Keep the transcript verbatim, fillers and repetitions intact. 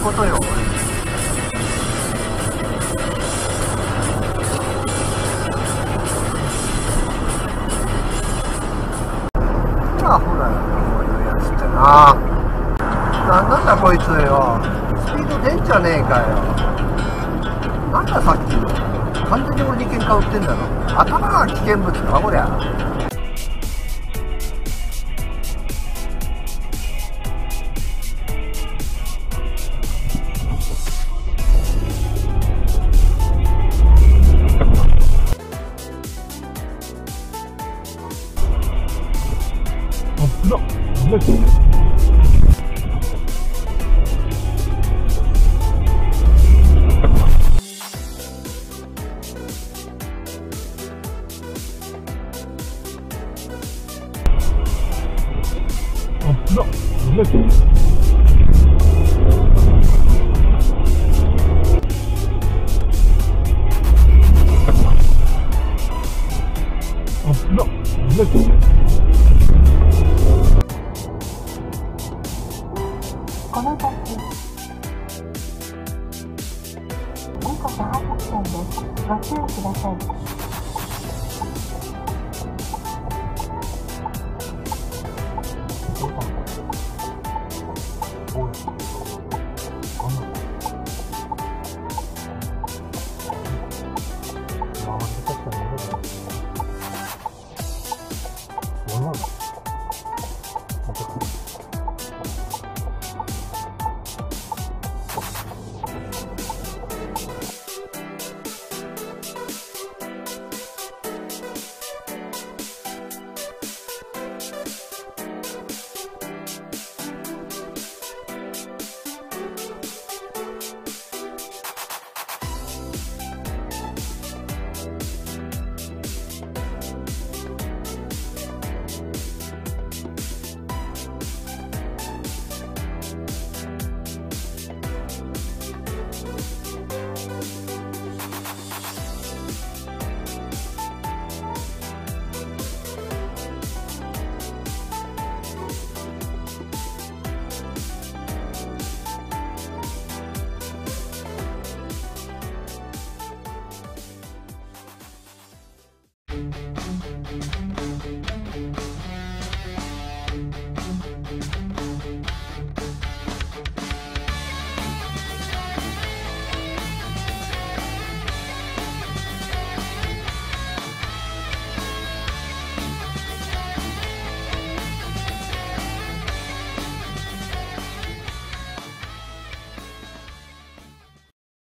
ことよ。アホだよね、こういうやつってな。なんなんだこいつよ。スピード出んじゃねえかよ。なんださっきの。完全に俺に喧嘩売ってんだろ。頭が危険物かこりゃ。 危なっ。危ないっすね。危なっ。危ないっすね。危なっ。危ないっすね。 この先、時刻はちじです。ご注意ください。